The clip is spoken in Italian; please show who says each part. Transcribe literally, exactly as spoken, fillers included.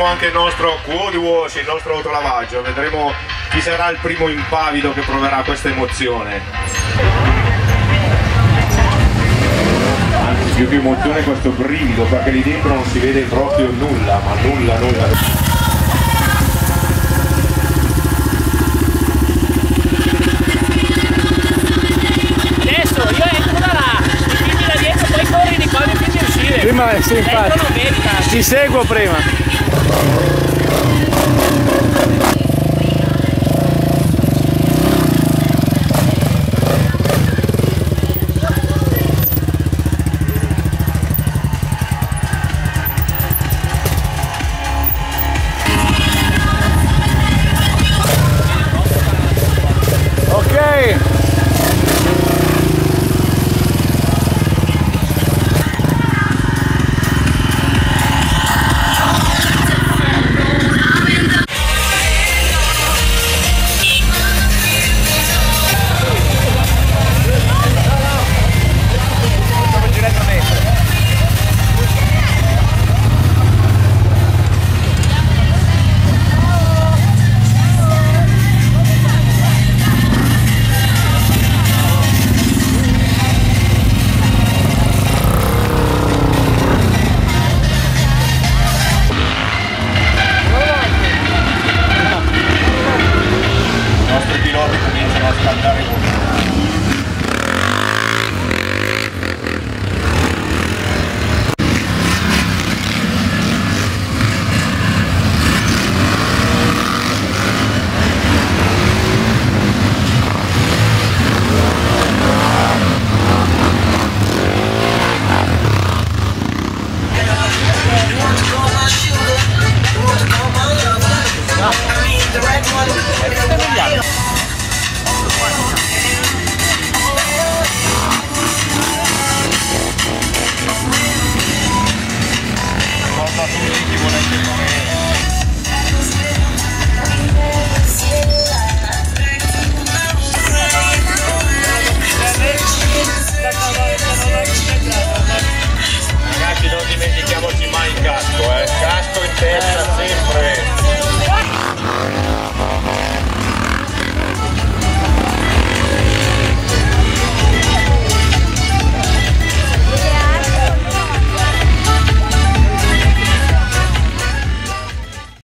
Speaker 1: faremo anche il nostro quad wash, il nostro autolavaggio, vedremo chi sarà il primo impavido che proverà questa emozione. Anzi, più che emozione, questo brivido, perché lì dentro non si vede proprio nulla, ma nulla, nulla.
Speaker 2: Prima sì, infatti, ti seguo prima.
Speaker 3: No.